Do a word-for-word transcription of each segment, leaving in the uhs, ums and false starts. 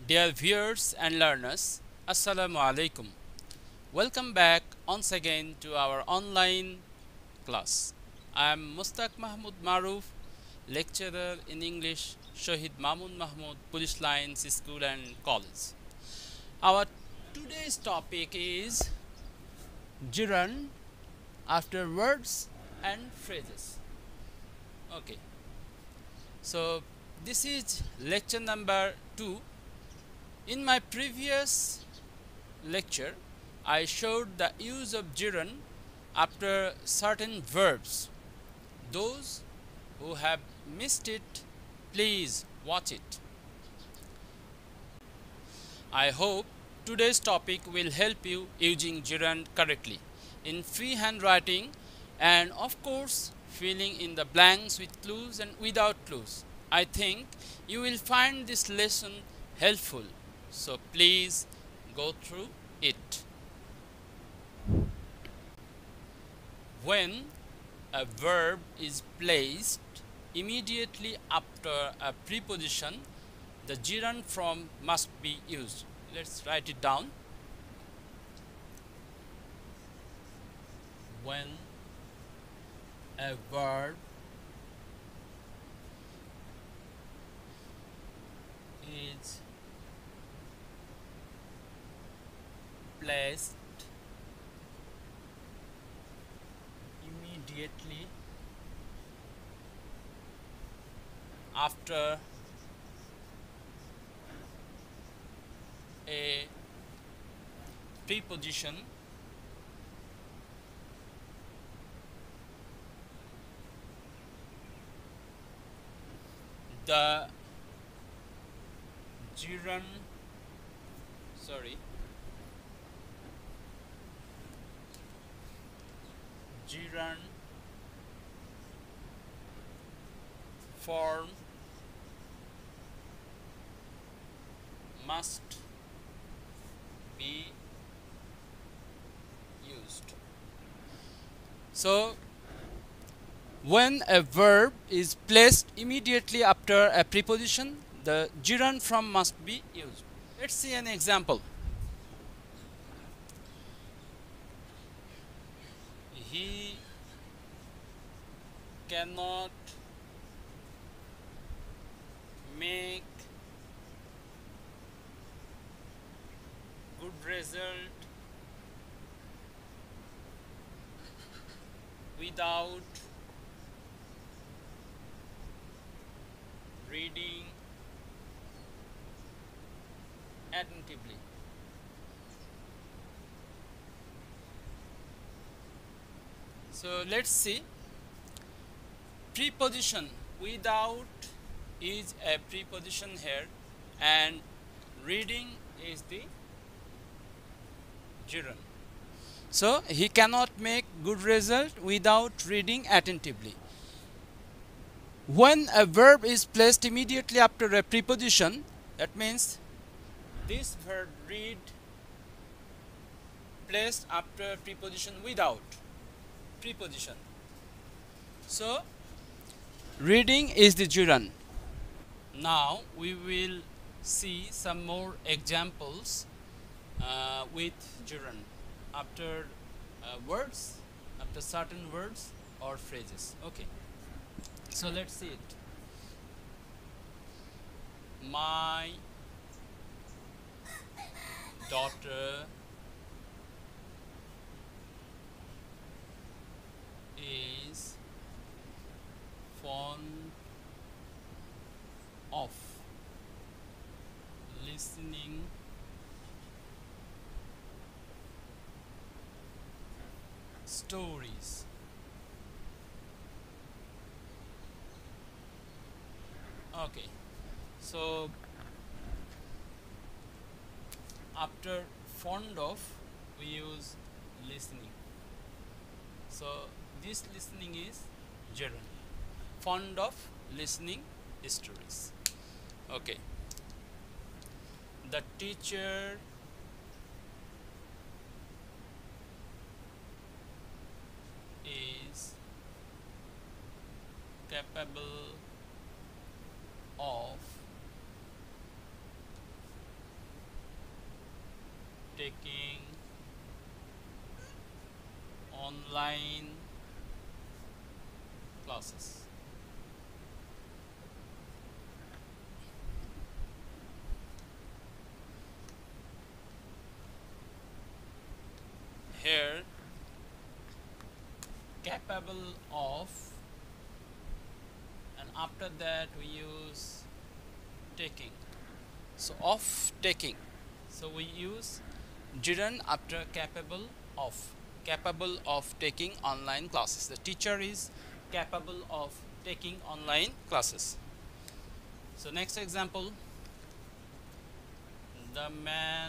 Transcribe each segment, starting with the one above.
Dear viewers and learners, Assalamu alaikum. Welcome back once again to our online class. I am Mustaq Mahmood Maruf, lecturer in English, Shahid Mamun Mahmood, Police Lines School and College. Our today's topic is gerund after words and phrases. Okay, so this is lecture number two. In my previous lecture, I showed the use of gerund after certain verbs. Those who have missed it, please watch it. I hope today's topic will help you using gerund correctly in free handwriting and of course filling in the blanks with clues and without clues. I think you will find this lesson helpful. So please go through it. When a verb is placed immediately after a preposition, the gerund form must be used. Let's write it down. When a verb is placed immediately after a preposition, the gerund sorry gerund form must be used. So when a verb is placed immediately after a preposition, the gerund form must be used. Let's see an example. He cannot make good result without reading attentively. So let's see. Preposition without is a preposition here, and reading is the gerund. So he cannot make good result without reading attentively. When a verb is placed immediately after a preposition, that means this verb read placed after preposition without preposition. So reading is the gerund. Now we will see some more examples uh, with gerund after uh, words, after certain words or phrases. Okay, so let's see it. My daughter is fond of listening stories. Okay, so after fond of we use listening. So this listening is gerund. Fond of listening stories. Okay. The teacher is capable of taking online classes. Here, capable of, and after that we use taking. So of taking, so we use gerund after capable of, capable of taking online classes. The teacher is capable of taking online classes. So next example, the man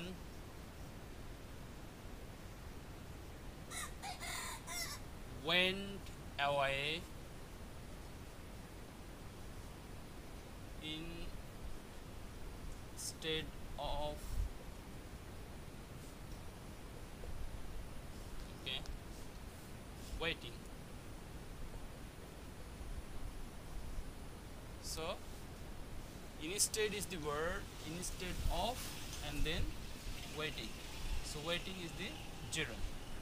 went away instead of okay waiting. So instead is the word, instead of, and then waiting. So waiting is the gerund.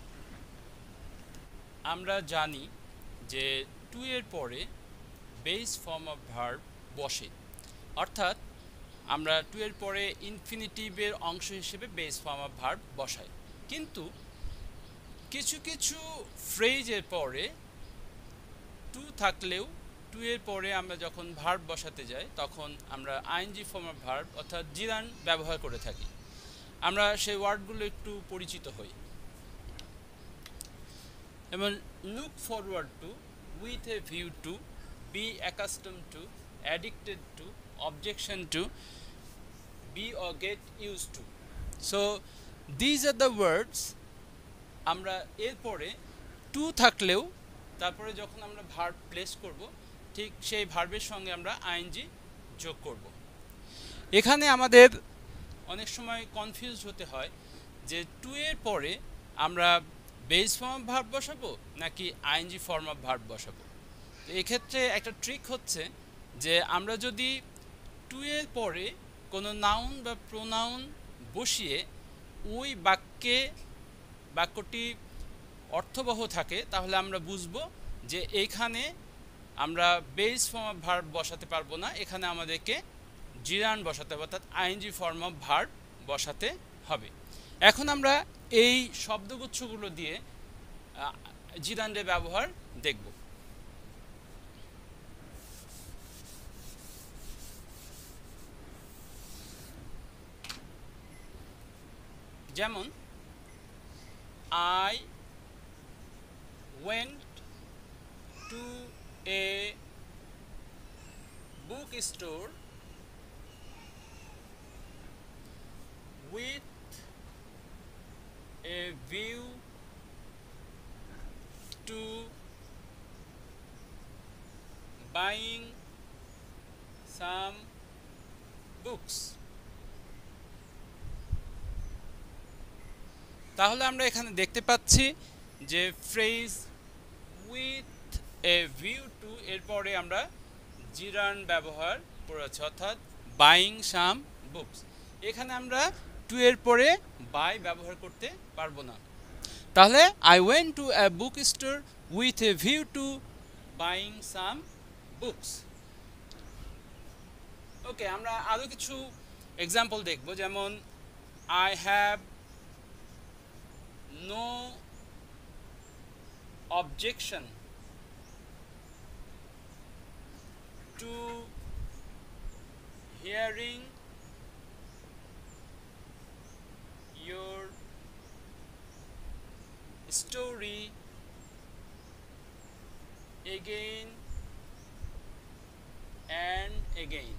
আমরা জানি যে two এর পরে base form of verb বসে, অর্থাৎ আমরা two এর পরে ইনফিনিটিভের অংশ হিসেবে বেস ফর্ম অফ ভার্ব বসাই। কিন্তু কিছু কিছু ফ্রেজের পরে টু থাকলেও টু এর পরে আমরা যখন ভার্ব বসাতে যাই তখন আমরা আইএনজি ফর্ম অফ ভার্ব অর্থাৎ জিরান ব্যবহার করে থাকি। আমরা সেই ওয়ার্ডগুলো একটু পরিচিত হই। যেমন look forward to, with a view to, be accustomed to, addicted to, objection to, be or get used to. So these are the words আমরা এরপরে টু থাকলেও তারপরে যখন আমরা ভার্ব প্লেস করব ঠিক সেই ভার্বের সঙ্গে আমরা আইএনজি যোগ করব। এখানে আমাদের অনেক সময় কনফিউজ হতে হয় যে টু এর পরে আমরা বেস ফর্ম অফ ভার্ব বসাবো নাকি আইএনজি ফর্ম অফ ভার্ব বসাবো। তো এক্ষেত্রে একটা ট্রিক হচ্ছে যে আমরা যদি টু এর পরে কোনো নাউন বা প্রোনাউন বসিয়ে ওই বাক্যে বাক্যটি অর্থবহ থাকে তাহলে আমরা বুঝবো যে এইখানে আমরা বেস ফর্ম অফ ভার্ব বসাতে পারবো না, এখানে আমাদেরকে জিরান বসাতে হবে অর্থাৎ আইএনজি ফর্ম অফ ভার্ব বসাতে হবে। এখন আমরা এই শব্দগুচ্ছগুলো দিয়ে জিরানের ব্যবহার দেখব। যেমন I went to a bookstore with a view to buying some books. তাহলে আমরা এখানে দেখতে পাচ্ছি যে phrase with a view to এরপরে আমরা জিরান ব্যবহার করেছি অর্থাৎ বাইং সাম বুকস। এখানে আমরা টু এর পরে বাই ব্যবহার করতে পারবো না। তাহলে I went to a book store with a view to buying some books. Okay, আমরা আরও কিছু এক্সাম্পল দেখব। যেমন I have no objection to hearing your story again and again.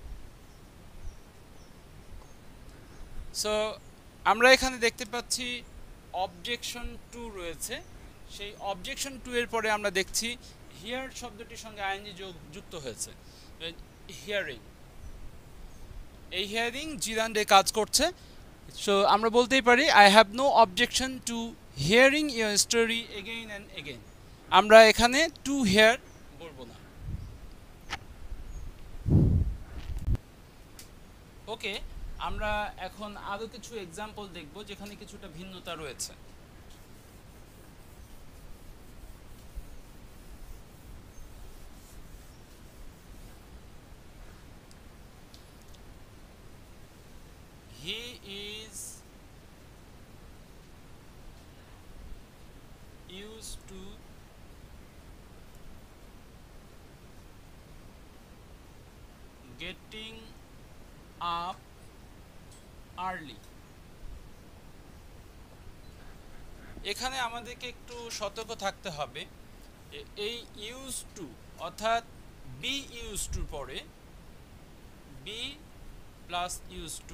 So আমরা এখানে দেখতে পাচ্ছি অবজেকশন টু রয়েছে, সেই অবজেকশন টু এর পরে আমরা দেখছি হিয়ার শব্দটির সঙ্গে আইএনজি যোগ যুক্ত হয়েছে। হিয়ারিং, এই হিয়ারিং জিরান্ডে কাজ করছে। সো আমরা বলতেই পারি I have no objection to hearing your story again and again. আমরা এখানে টু হিয়ার বলবো না। ওকে, আমরা এখন আরও কিছু এক্সাম্পল দেখব যেখানে কিছুটা ভিন্নতা রয়েছে। He is used to getting up early. এখানে আমাদেরকে একটু সতর্ক থাকতে হবে। এই ইউজ টু অর্থাৎ বি ইউজ টু পরে বি প্লাস ইউজ টু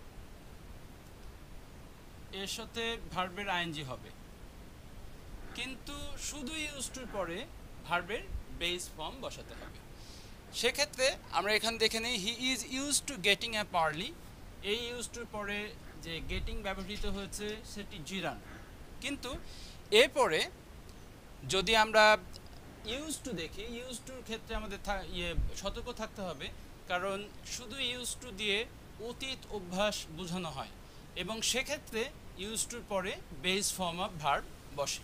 এর সাথে ভার্বের আইএনজি হবে, কিন্তু শুধু ইউজ টুর পরে ভার্বের বেস ফর্ম বসাতে হবে। সেক্ষেত্রে আমরা এখানে দেখে নিই he is use to getting up early. এই ইউজ টুর পরে যে গেটিং ব্যবহৃত হয়েছে সেটি জিরান, কিন্তু এরপরে যদি আমরা ইউজ টু দেখি, ইউজ টুর ক্ষেত্রে আমাদের ইয়ে সতর্ক থাকতে হবে, কারণ শুধু ইউজ টু দিয়ে অতীত অভ্যাস বোঝানো হয় এবং সেক্ষেত্রে ইউজ টুর পরে বেস ফর্ম অফ ভার্ব বসে।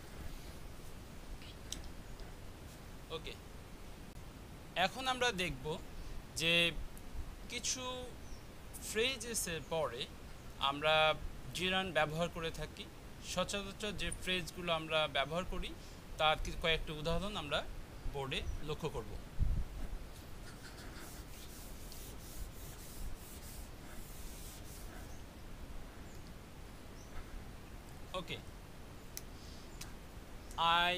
ওকে, এখন আমরা দেখব যে কিছু ফ্রেজেসের পরে আমরা জিরান ব্যবহার করে থাকি। সচরাচর যে ফ্রেজগুলো আমরা ব্যবহার করি তার কয়েকটি উদাহরণ আমরা বোর্ডে লক্ষ্য করব। ওকে, I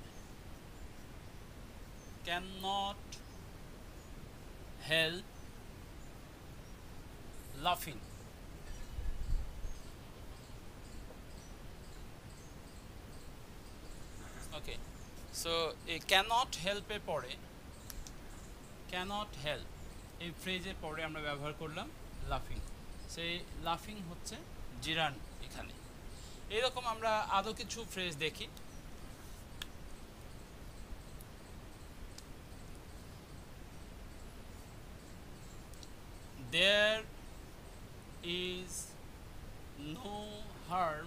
cannot help laughing. Okay, so a cannot help এর পরে cannot help এই ফ্রেজের পরে আমরা ব্যবহার করলাম লাফিং। সেই লাফিং হচ্ছে জিরান এখানে। এরকম আমরা আরও কিছু ফ্রেজ দেখি। There is no harm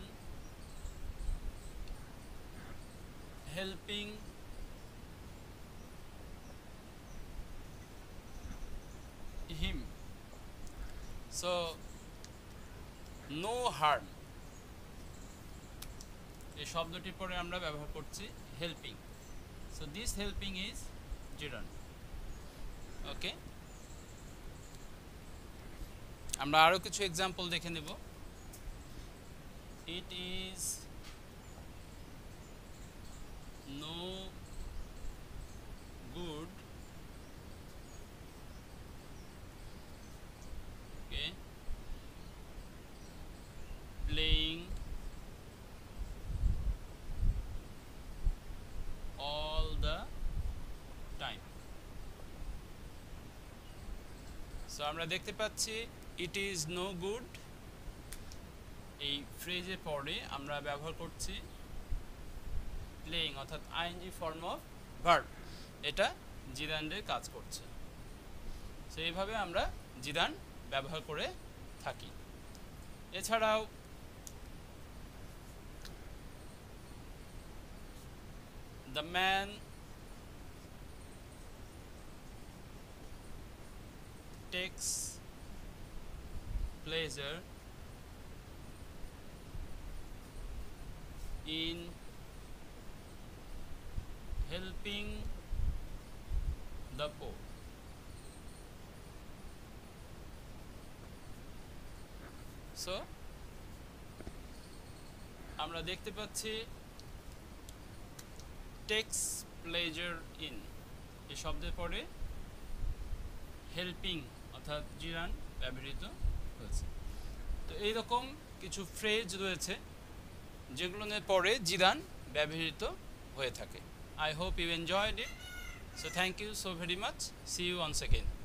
helping him. So no harm এই শব্দটির পরে আমরা ব্যবহার করছি helping. So this helping is gerund. Okay, আমরা আরও কিছু এক্সাম্পল দেখে নেব। It is no good okay playing all the time. So আমরা দেখতে পাচ্ছি it is no good এই ফ্রেজের পরে আমরা ব্যবহার করছি প্লেইং অর্থাৎ আইএনজি ফর্ম অফ ভার্ব। এটা জিরানের কাজ করছে। সো এইভাবে আমরা জিরান ব্যবহার করে থাকি। এছাড়াও the man takes pleasure in helping the poor. So আমরা দেখতে পাচ্ছি takes pleasure in এই শব্দের পরে হেল্পিং অর্থাৎ জিরান ব্যবহৃত হয়েছে। তো এইরকম কিছু ফ্রেজ রয়েছে যেগুলোর পরে জিরান ব্যবহৃত হয়ে থাকে। I hope you enjoyed it. So thank you so very much. See you once again.